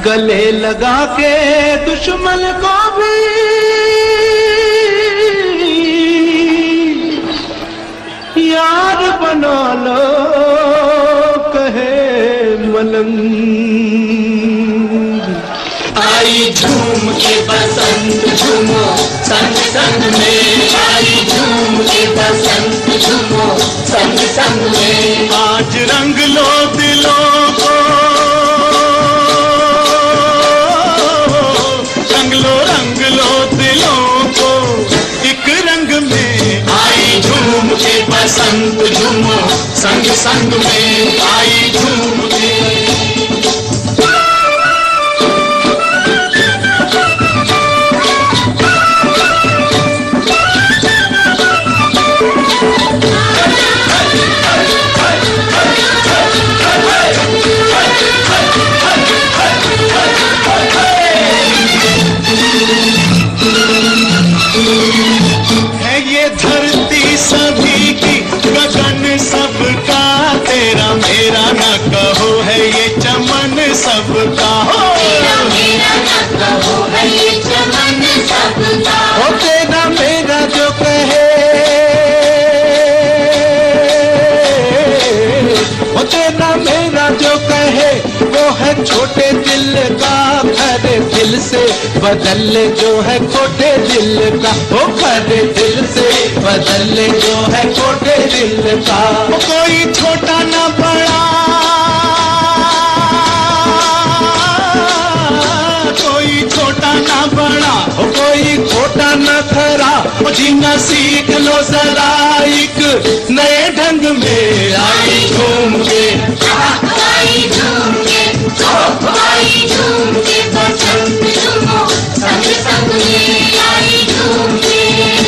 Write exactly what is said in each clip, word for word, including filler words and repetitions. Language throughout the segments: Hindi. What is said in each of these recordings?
गले लगा के दुश्मन को भी यार बना लो कहे मलंग। आई झूम के बसंत झूमो संग संग में, आई झूम के बसंत झूमो संग संग में। आज रंग लो दिलों को, रंग लो रंग लो दिलों को एक रंग में। आई झूम के बसंत झूमो संग संग में, आई झूम के। सभी की गगन सबका, तेरा मेरा न कहो है ये चमन सबका। हो तेरा मेरा न कहो है ये चमन सबका। हो तेरा मेरा जो कहे, हो तेरा मेरा जो कहे वो है छोटे दिल का। भरे दिल से बदल ले जो है छोटे दिल का। वो भरे दिल से बदल ले जो है छोटे दिल का। कोई छोटा ना बड़ा, कोई छोटा ना बड़ा, कोई खोटा ना खरा। जीना सीख लो जरा एक नए ढंग में। आई झूम के, आई झूम के, आई झूम के बसंत झूमो संग संग में, आई झूम के।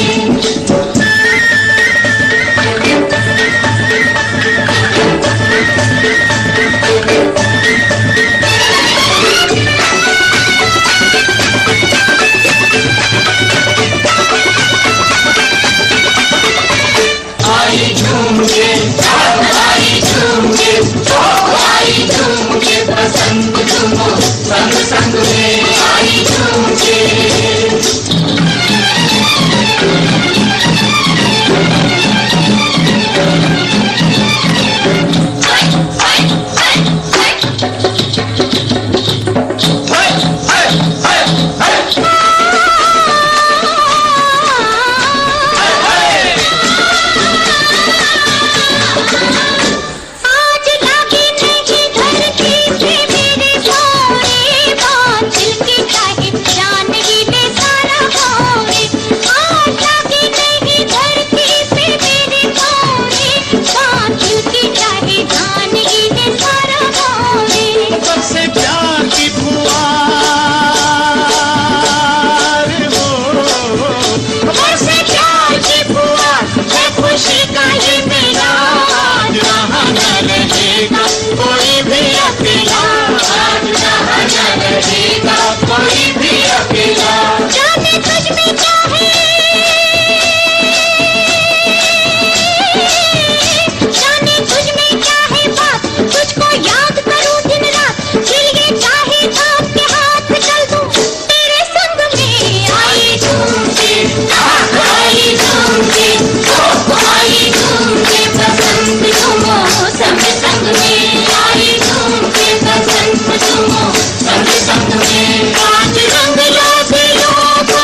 आई झूम के, आई झूम के, आई झूम के बसंत झूमो संग संग में, आई झूम के। कोई भी अकेला जाने तुझ में क्या है, जाने तुझ में क्या है बात। तुझको याद करूं दिन रात, खिले चाहे आपके हाथ चल दूं तेरे संग में। आई झूम के, आई झूम के, आई झूम के बसंत झूमो संग संग में, आई झूम के बसंत झूमो संग संग में। आज रंग लो दिलों को,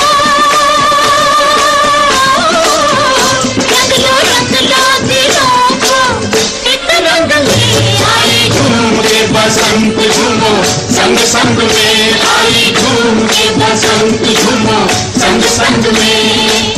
रंग लो रंग लो दिलों को एक रंग में। आई झूम के बसंत झूमो संग संग में, आई झूम के बसंत झूमो संग संग में।